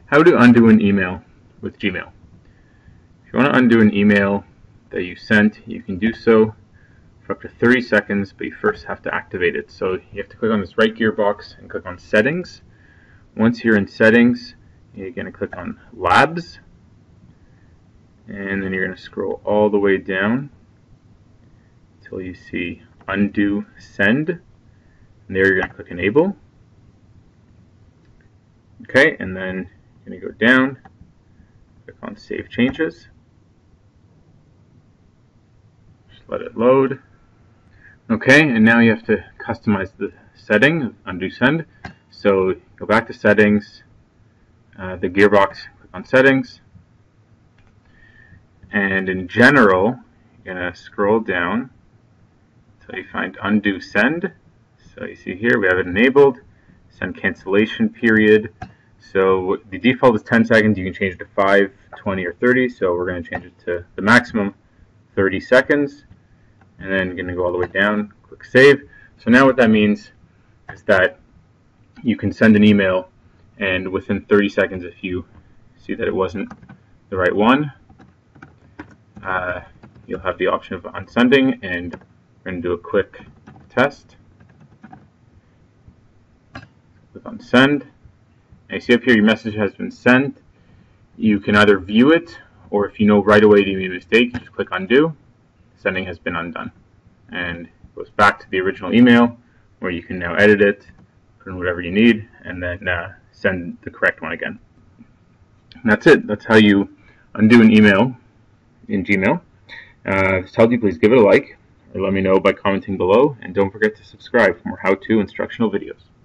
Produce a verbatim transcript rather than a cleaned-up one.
How to undo an email with Gmail. If you want to undo an email that you sent, you can do so for up to thirty seconds, but you first have to activate it. So you have to click on this right gearbox and click on Settings. Once you're in Settings, you're going to click on Labs, and then you're going to scroll all the way down until you see Undo Send, and there you're going to click Enable. Okay, and then you're going to go down, click on Save Changes, just let it load. Okay, and now you have to customize the setting, Undo Send. So go back to Settings, uh, the gearbox, click on Settings, and in General, you're going to scroll down until you find Undo Send. So you see here we have it enabled, send cancellation period. So the default is ten seconds, you can change it to five, twenty, or thirty, so we're going to change it to the maximum thirty seconds, and then you're going to go all the way down, click Save. So now what that means is that you can send an email, and within thirty seconds, if you see that it wasn't the right one, uh, you'll have the option of unsending, and we're going to do a quick test. Click on Send. Now you see up here your message has been sent. You can either view it, or if you know right away that you made a mistake, you just click Undo. Sending has been undone. And it goes back to the original email, where you can now edit it, put in whatever you need, and then uh, send the correct one again. And that's it. That's how you undo an email in Gmail. Uh, if this helped you, please give it a like, or let me know by commenting below, and don't forget to subscribe for more how-to instructional videos.